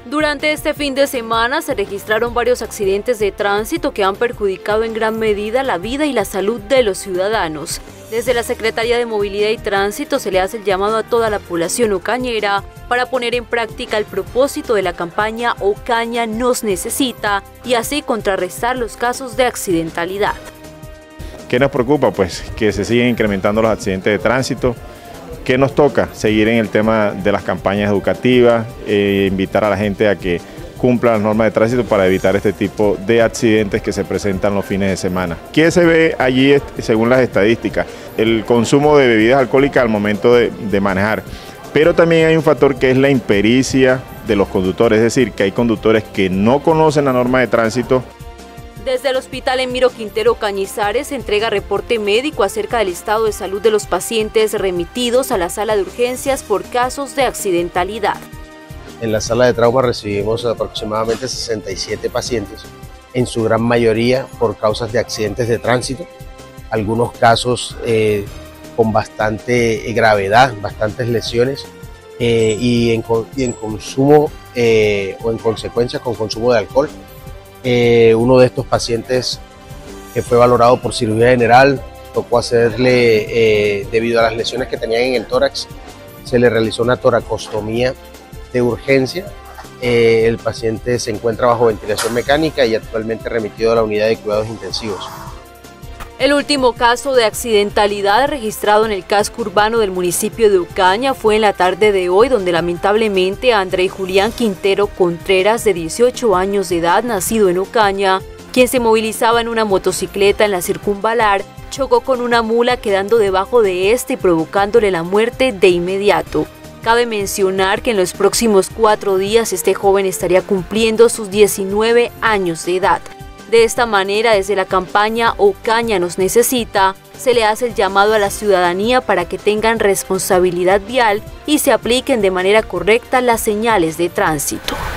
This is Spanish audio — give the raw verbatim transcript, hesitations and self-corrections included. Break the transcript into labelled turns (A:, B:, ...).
A: Durante este fin de semana se registraron varios accidentes de tránsito que han perjudicado en gran medida la vida y la salud de los ciudadanos. Desde la Secretaría de Movilidad y Tránsito se le hace el llamado a toda la población ocañera para poner en práctica el propósito de la campaña Ocaña nos necesita y así contrarrestar los casos de accidentalidad.
B: ¿Qué nos preocupa? Pues que se siguen incrementando los accidentes de tránsito. ¿Qué nos toca? Seguir en el tema de las campañas educativas, eh, invitar a la gente a que cumpla las normas de tránsito para evitar este tipo de accidentes que se presentan los fines de semana. ¿Qué se ve allí según las estadísticas? El consumo de bebidas alcohólicas al momento de, de manejar, pero también hay un factor que es la impericia de los conductores, es decir, que hay conductores que no conocen la norma de tránsito.
A: Desde el Hospital Emiro Quintero Cañizares se entrega reporte médico acerca del estado de salud de los pacientes remitidos a la sala de urgencias por casos de accidentalidad.
C: En la sala de trauma recibimos aproximadamente sesenta y siete pacientes, en su gran mayoría por causas de accidentes de tránsito, algunos casos eh, con bastante gravedad, bastantes lesiones eh, y, en, y en consumo eh, o en consecuencia con consumo de alcohol. Eh, uno de estos pacientes que fue valorado por cirugía general, tocó hacerle, eh, debido a las lesiones que tenían en el tórax, se le realizó una toracostomía de urgencia. Eh, el paciente se encuentra bajo ventilación mecánica y actualmente remitido a la unidad de cuidados intensivos.
A: El último caso de accidentalidad registrado en el casco urbano del municipio de Ocaña fue en la tarde de hoy, donde lamentablemente André Julián Quintero Contreras, de dieciocho años de edad, nacido en Ocaña, quien se movilizaba en una motocicleta en la circunvalar, chocó con una mula quedando debajo de este y provocándole la muerte de inmediato. Cabe mencionar que en los próximos cuatro días este joven estaría cumpliendo sus diecinueve años de edad. De esta manera, desde la campaña Ocaña nos necesita, se le hace el llamado a la ciudadanía para que tengan responsabilidad vial y se apliquen de manera correcta las señales de tránsito.